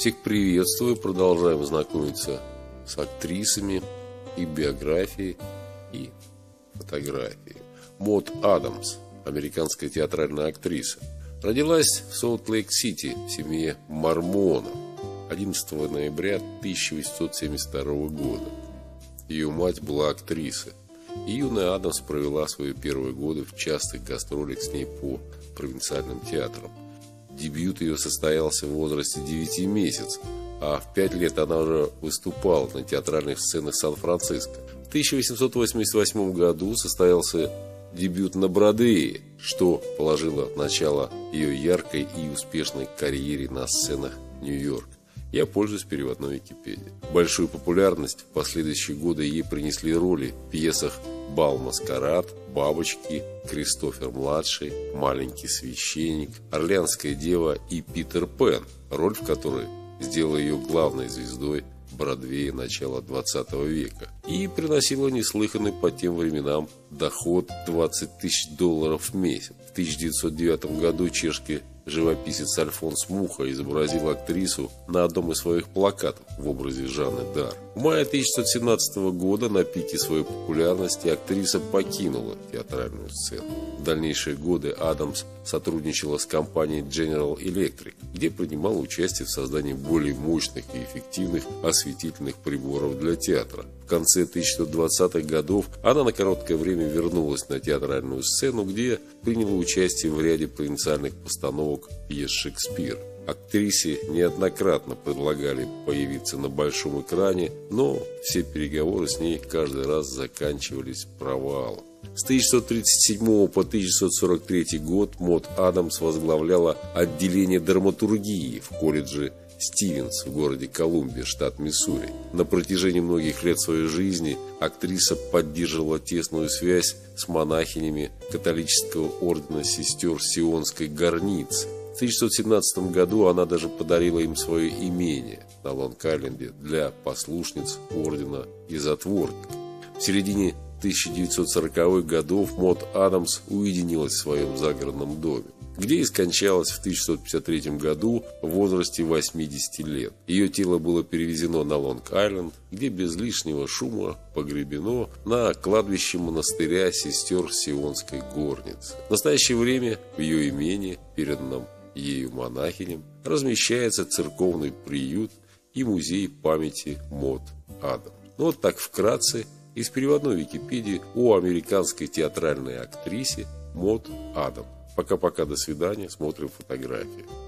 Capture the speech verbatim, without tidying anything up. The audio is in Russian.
Всех приветствую, продолжаем знакомиться с актрисами, и биографией, и фотографией. Мод Адамс, американская театральная актриса, родилась в Солт-Лейк-Сити в семье мормонов одиннадцатого ноября тысяча восемьсот семьдесят второго года. Ее мать была актрисой, и юная Адамс провела свои первые годы в частых гастролях с ней по провинциальным театрам. Дебют ее состоялся в возрасте девяти месяцев, а в пять лет она уже выступала на театральных сценах Сан-Франциско. В тысяча восемьсот восемьдесят восьмом году состоялся дебют на Бродвее, что положило начало ее яркой и успешной карьере на сценах Нью-Йорка. Я пользуюсь переводной Википедией. Большую популярность в последующие годы ей принесли роли в пьесах «Бал Маскарад», «Бабочки», «Кристофер-младший», «Маленький священник», «Орлеанская дева» и «Питер Пен», роль в которой сделала ее главной звездой Бродвея начала двадцатого века и приносила неслыханный по тем временам доход двадцать тысяч долларов в месяц. В тысяча девятьсот девятом году чешский живописец Альфонс Муха изобразил актрису на одном из своих плакатов в образе Жанны Д'Арк. В мае тысяча девятьсот семнадцатого года на пике своей популярности актриса покинула театральную сцену. В дальнейшие годы Адамс сотрудничала с компанией General Electric, где принимала участие в создании более мощных и эффективных осветительных приборов для театра. В конце тысяча девятьсот двадцатых годов она на короткое время вернулась на театральную сцену, где приняла участие в ряде провинциальных постановок пьес Шекспира. Актрисе неоднократно предлагали появиться на большом экране, но все переговоры с ней каждый раз заканчивались провалом. С тысяча девятьсот тридцать седьмого по тысяча девятьсот сорок третий год Мод Адамс возглавляла отделение драматургии в колледже Стивенс в городе Колумбия, штат Миссури. На протяжении многих лет своей жизни актриса поддерживала тесную связь с монахинями католического ордена сестер Сионской горницы. В тысяча девятьсот семнадцатом году она даже подарила им свое имение на Лонг-Айленде для послушниц ордена и затворников. В середине тысяча девятьсот сороковых годов Мод Адамс уединилась в своем загородном доме, где и скончалась в тысяча девятьсот пятьдесят третьем году в возрасте восьмидесяти лет. Ее тело было перевезено на Лонг-Айленд, где без лишнего шума погребено на кладбище монастыря сестер Сионской горницы. В настоящее время в ее имении, переданном ею монахиням, размещается церковный приют и музей памяти Мод Адамс. Ну, вот так вкратце из переводной Википедии о американской театральной актрисе Мод Адамс. Пока-пока, до свидания, смотрим фотографии.